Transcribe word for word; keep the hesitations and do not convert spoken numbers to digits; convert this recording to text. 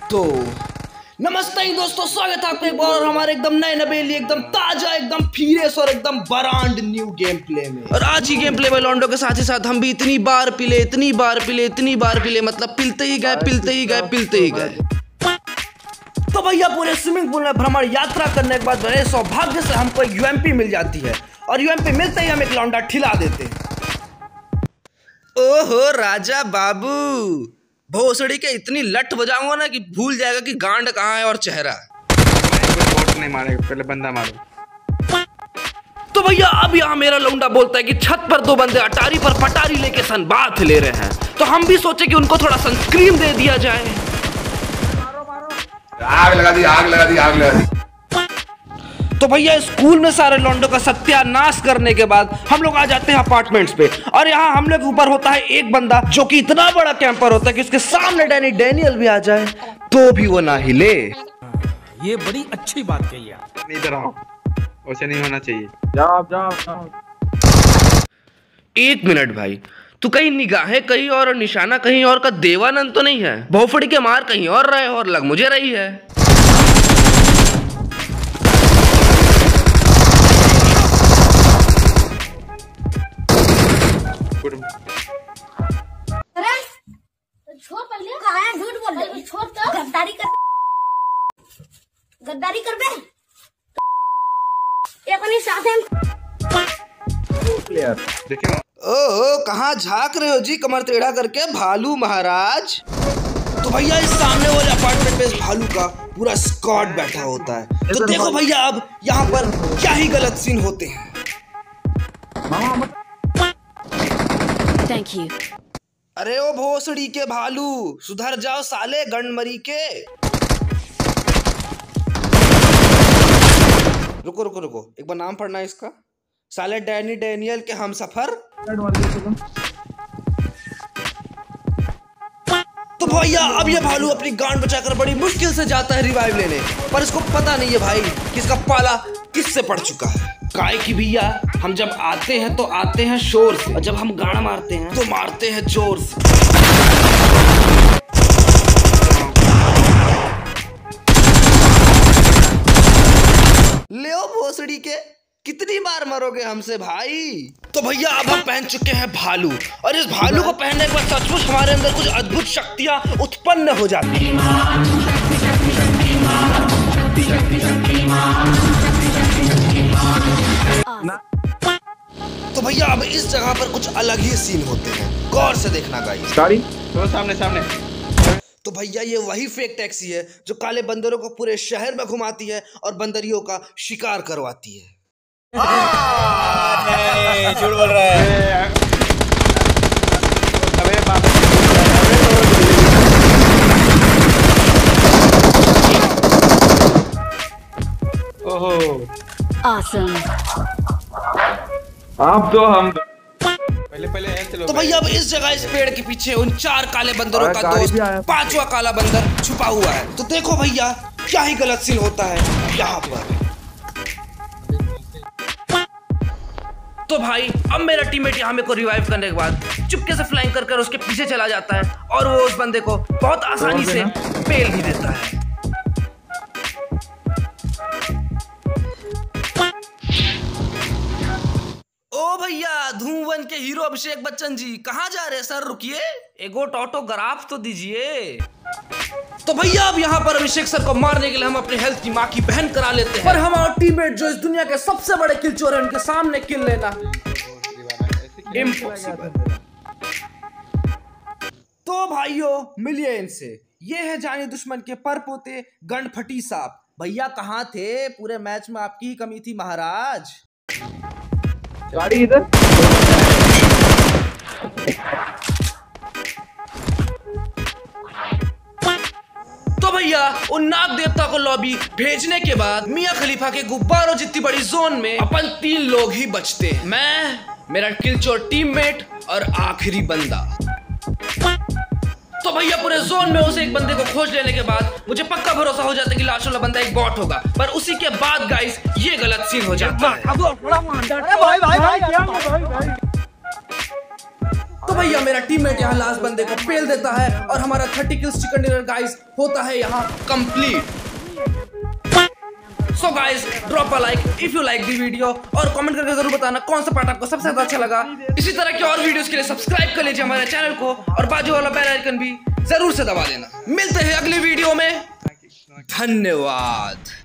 तो नमस्ते ही दोस्तों, स्वागत है आपका एक बार हमारे एकदम नए नवेली, एकदम ताजा, एकदम फ्रेश और एकदम ब्रांड न्यू गेम प्ले में। और आज ही गेम प्ले में लॉन्डो के साथ ही साथ हम भी इतनी बार पिले इतनी बार पिले इतनी बार पिले मतलब पिलते ही गए पिलते ही गए पिलते ही गए। तो भैया पूरे स्विमिंग पूल में भ्रमण यात्रा करने के बाद बड़े सौभाग्य से हमको एक यूएमपी मिल जाती है और यूएमपी मिलते ही हम एक लौंडा ठिला देते हैं। ओहो राजा बाबू, भोसड़ी के इतनी लट बजाऊंगा ना कि भूल जाएगा कि गांड कहाँ है और चेहरा। नहीं मारेगा, पहले बंदा मारो। तो भैया अब यहाँ मेरा लौंडा बोलता है कि छत पर दो बंदे अटारी पर पटारी लेके सन बात ले रहे हैं, तो हम भी सोचे कि उनको थोड़ा सनस्क्रीन दे दिया जाए। मारो मारो। आग लगा दी आग लगा दी आग लगा दी। तो भैया स्कूल में सारे लौंडों का सत्यानाश करने के बाद हम लोग आ जाते हैं अपार्टमेंट्स पे, और यहाँ हम लोग के ऊपर होता है एक बंदा जो कि इतना बड़ा कैंपर होता है कि उसके सामने डैनी डैनियल भी आ जाए तो भी वो ना हिले। ये बड़ी अच्छी बात कही आप। इधर आओ, वैसे नहीं होना चाहिए। जाओ जाओ जाओ। एक मिनट भाई, तू कहीं निगाहें कहीं और, और निशाना कहीं और का देवानंद तो नहीं है? भोफड़ी के मार कहीं और रहे और लग मुझे रही है। छोड़ पहले, कहाँ है? झूठ बोल रही, छोड़ तो गद्दारी कर गद्दारी कर बे ये अपनी साथ देखिए। ओहो, कहाँ झांक रहे हो जी कमर टेढ़ा करके भालू महाराज? तो भैया इस सामने वाले अपार्टमेंट में इस भालू का पूरा स्क्वाड बैठा होता है। तो देखो भैया अब यहाँ पर क्या ही गलत सीन होते हैं। Thank you. अरे ओ भोसड़ी के भालू, सुधर जाओ साले गंडमरी के। रुको रुको रुको, एक बार नाम पढ़ना है इसका। साले डैनी डैनियल के हम सफर। तो भैया अब ये भालू अपनी गांड बचाकर बड़ी मुश्किल से जाता है रिवाइव लेने, पर इसको पता नहीं है भाई कि इसका पाला किससे पड़ चुका है। काय की भैया हम जब आते हैं तो आते हैं शोर से, और जब हम गाना मारते हैं तो मारते हैं जोर से। ले भोसड़ी के, कितनी बार मरोगे हमसे भाई? तो भैया अब हम पहन चुके हैं भालू, और इस भालू को पहनने के बाद सचमुच हमारे अंदर कुछ अद्भुत शक्तियां उत्पन्न हो जाती हैं। तो भैया अब इस जगह पर कुछ अलग ही सीन होते हैं, गौर से देखना गाइस। गाड़ी तो सामने सामने। तो भैया ये वही फेक टैक्सी है जो काले बंदरों को पूरे शहर में घुमाती है और बंदरियों का शिकार करवाती है। नहीं, झूठ बोल रहा है। अबे बाप। ओहो Awesome. आप तो हम पहले पहले ऐसे लोग। तो भैया अब इस जगह इस पेड़ के पीछे उन चार काले बंदरों का दोस्त पांचवा काला बंदर छुपा हुआ है। तो देखो भैया क्या ही गलत सीन होता है यहाँ पर। तो भाई अब मेरा टीममेट यहाँ मेरे को रिवाइव करने के बाद चुपके से फ्लाइंग कर कर उसके पीछे चला जाता है और वो उस बंदे को बहुत आसानी से पेल भी देता है। ओ भैया धूमवन के हीरो अभिषेक बच्चन जी कहाँ जा रहे हैं सर? रुकिए, एगो ऑटोग्राफ तो दीजिए। तो भैया अब यहाँ पर अभिषेक सर को मारने के लिए हम अपने हेल्थ की माँ की बहन करा लेते हैं, पर हमारा टीममेट जो इस दुनिया के सबसे बड़े किलचोर है उनके सामने किल लेना इम्पॉसिबल। तो भाइयों मिलिए इनसे, ये है जानी दुश्मन के परपोते गंडफटी साहब। भैया कहाँ थे? पूरे मैच में आपकी ही कमी थी महाराज। गाड़ी इधर। तो भैया उन नाग देवता को लॉबी भेजने के बाद मियां खलीफा के गुब्बारों जितनी बड़ी जोन में अपन तीन लोग ही बचते हैं, मैं, मेरा किलचोर टीममेट और आखिरी बंदा। तो भैया पूरे जोन में उसे एक बंदे को खोज लेने के बाद मुझे पक्का भरोसा हो जाता है कि लास्ट वाला बंदा एक बॉट होगा, पर उसी के बाद गाइस ये गलत सीन हो जाता है। तो भैया मेरा टीममेट यहाँ लास्ट बंदे को पेल देता है और हमारा thirty kills chicken dinner guys होता है यहाँ complete. So guys drop a like if you like the video और कमेंट करके जरूर बताना कौन सा पार्ट आपको सबसे ज्यादा अच्छा लगा। इसी तरह के और वीडियोस के लिए सब्सक्राइब कर लीजिए हमारे चैनल को और बाजू वाला बेल आइकन भी जरूर से दबा देना। मिलते हैं अगली वीडियो में, धन्यवाद।